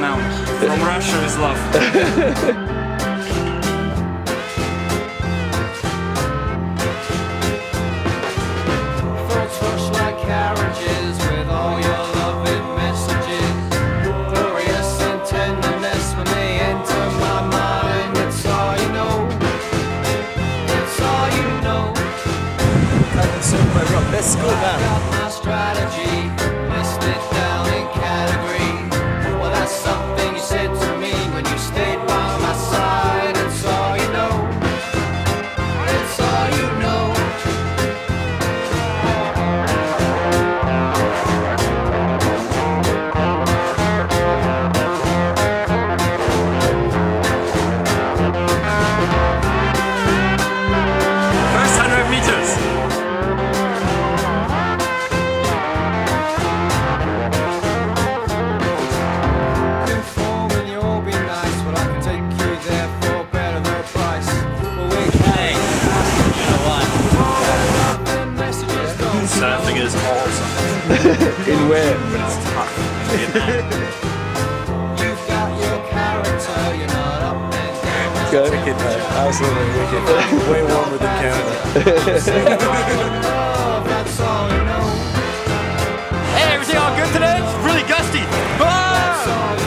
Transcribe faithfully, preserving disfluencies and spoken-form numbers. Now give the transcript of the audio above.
now. From Russia is love. Let's go now. My strategy, list it down in category. Well, that's something you said to me when you stayed by my side. It's all you know. It's all you know. First one hundred meters. Surfing is awesome. In where? But it's tough. Vietnam. You've got your character, you're not up and down. Good. Wicked, mate. Absolutely wicked. Way warmer than Canada. That's all you know. Hey, everything all good today? It's really gusty. Ah! That's all you